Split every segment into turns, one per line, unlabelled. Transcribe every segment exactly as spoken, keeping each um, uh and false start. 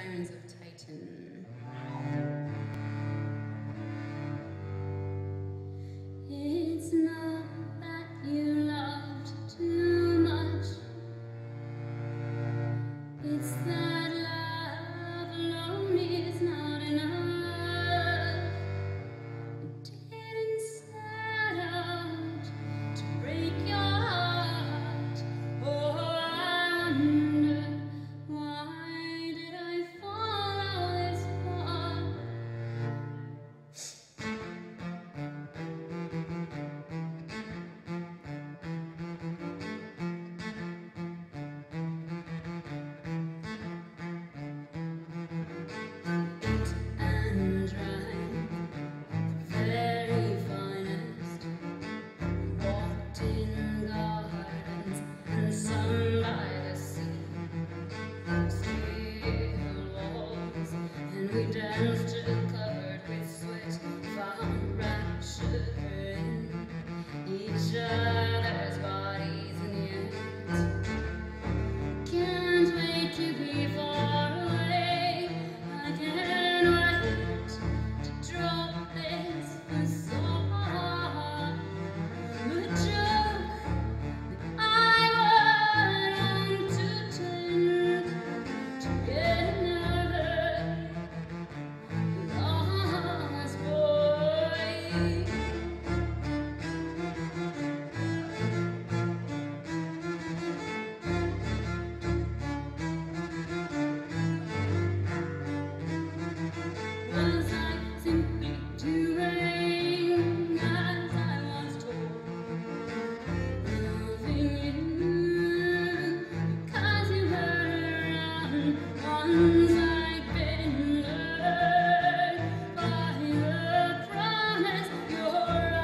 Sirens of Titan. It's not that you loved too much, it's that love alone is not enough. It didn't set out to break your heart. Oh, I wonder, why did I follow this far? And drank the very finest, walked in gardens and sun by the sea, still walls, and we danced till covered with sweat, found rapture in each other's bodies, and yet can't wait to be far away. I can't wait to drop this facade. The joke that I want to take to get another lost boy. Was I simply doing as I was told, loving you because you were around once I'd been lured by the promise your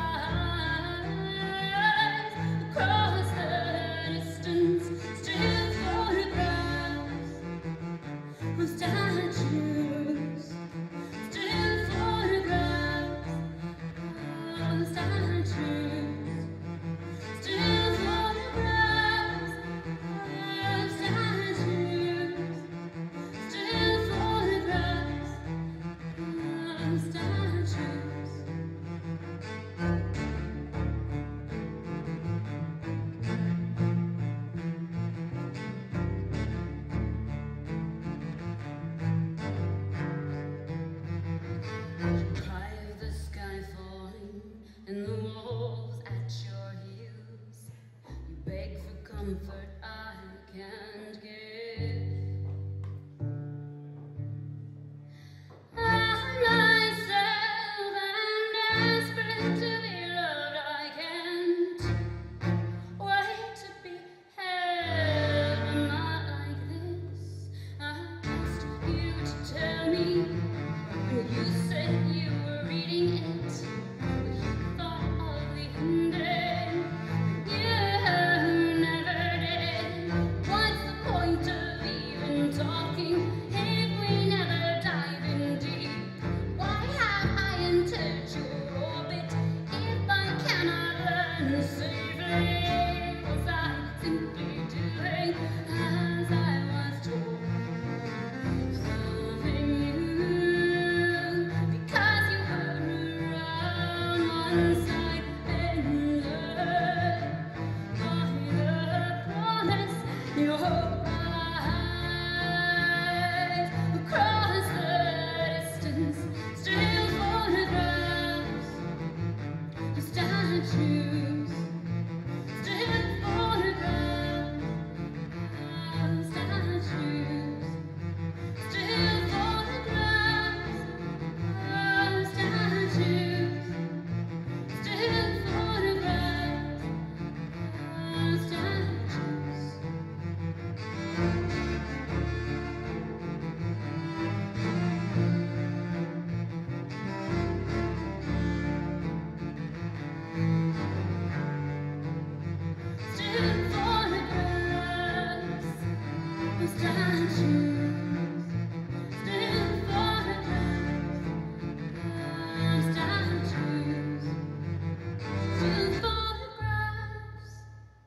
eyes across the distance, still photographs of statues. Still photographs of statues. Still photographs of statues. Still photographs of statues. Cry of the sky falling and the walls at your heels. You beg for comfort I can't give. I myself am desperate to be loved. I can't wait to be held, but not like this. I asked you to tell me. You said you were reading it, but you thought of the ending. You never did. What's the point of even talking if we never dive in deep? Why have I entered your orbit if I cannot learn safely? Was I simply doing as I was told? Loving you because you were around once I'd been lured by the promise your eyes across the distance, still photographs of statues. Still photographs of statues. Still photographs of statues. Still photographs of statues. Still photographs of statues. Still photographs of statues. Still photographs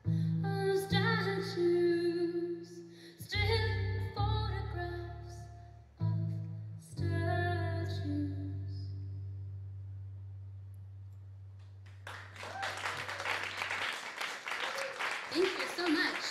of statues. Still photographs Thank you so much.